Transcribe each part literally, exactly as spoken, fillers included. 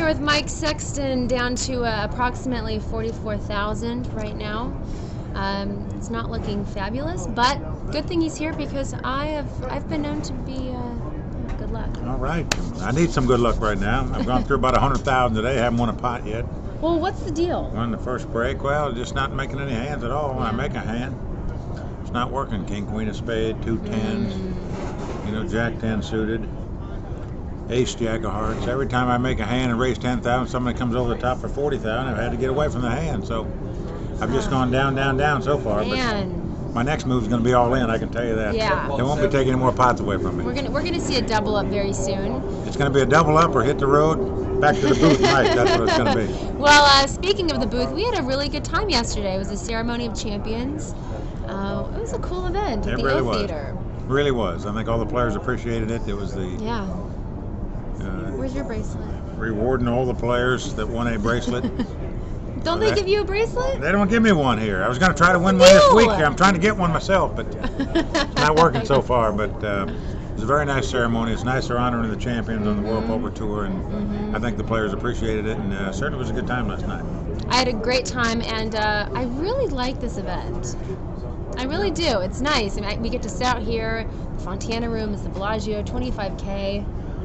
here with Mike Sexton, down to uh, approximately forty-four thousand right now. Um, it's not looking fabulous, but good thing he's here because I have I've been known to be uh, good luck. All right, I need some good luck right now. I've gone through about a hundred thousand today. I haven't won a pot yet. Well, what's the deal? Won the first break. Well, just not making any hands at all. When Yeah. I make a hand, it's not working. King, queen of spade, two tens. Mm. You know, jack ten suited. Ace, jack of hearts. Every time I make a hand and raise ten thousand, somebody comes over the top for forty thousand. I've had to get away from the hand, so I've just gone down, down, down so far. Man. But my next move is going to be all in. I can tell you that. Yeah. They won't be taking any more pots away from me. We're gonna we're gonna see a double up very soon. It's going to be a double up or hit the road, back to the booth, Mike. That's what it's going to be. Well, uh, speaking of the booth, we had a really good time yesterday. It was a ceremony of champions. Uh, it was a cool event at It the really O was. Theater. Really was. I think all the players appreciated it. It was the Yeah. uh, Where's your bracelet? rewarding all the players that won a bracelet. Don't they give you a bracelet? They don't give me one here. I was going to try to win one this No. week. I'm trying to get one myself, but it's not working so far. But uh, it was a very nice ceremony. It's nice they're honoring the champions on the World Poker Tour, and Mm-hmm. I think the players appreciated it, and uh, certainly was a good time last night. I had a great time, and uh, I really like this event. I really do. It's nice. I mean, I, we get to sit out here. The Fontana Room is the Bellagio, twenty-five K.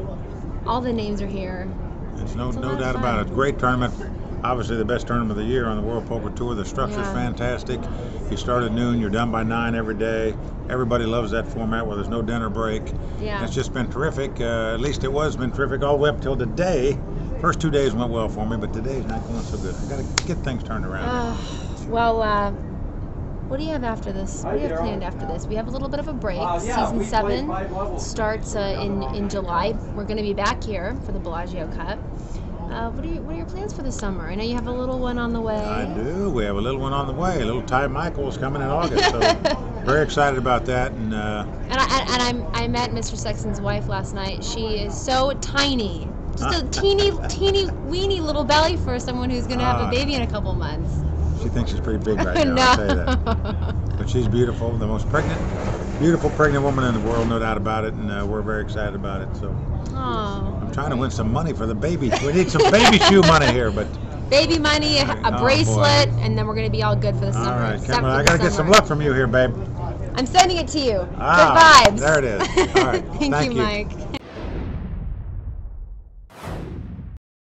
All the names are here. There's no, It's a no lot of doubt fun. about it. Great tournament. Obviously the best tournament of the year on the World Poker Tour. The structure's Yeah. fantastic. You start at noon, you're done by nine every day. Everybody loves that format where there's no dinner break. Yeah. It's just been terrific. Uh, at least it was been terrific all the way up till today. First two days went well for me, but today's not going so good. I got to get things turned around. Uh, well, uh, what do you have after this? What do you have planned after this? We have a little bit of a break. Season seven starts uh, in in July. We're going to be back here for the Bellagio Cup. Uh, what are you, what are your plans for the summer? I know you have a little one on the way. I do. We have a little one on the way. A little Ty Michael's coming in August, so very excited about that. And uh, And I and I'm, I met Mister Sexton's wife last night. She is so tiny, just a teeny teeny weeny little belly for someone who's going to have Ah. a baby in a couple months. she thinks she's pretty big right now. I'll tell you that. But she's beautiful, the most pregnant, beautiful pregnant woman in the world, no doubt about it. And uh, we're very excited about it. So. Oh. I'm trying to win some money for the baby. We need some baby shoe money here, but Baby money, a Oh, bracelet, and then we're going to be all good for the all summer. right, Set Kimberly, for I the got to get some summer. luck from you here, babe. I'm sending it to you. Ah, Good vibes. there it is. All right, Thank, thank you, you. Mike.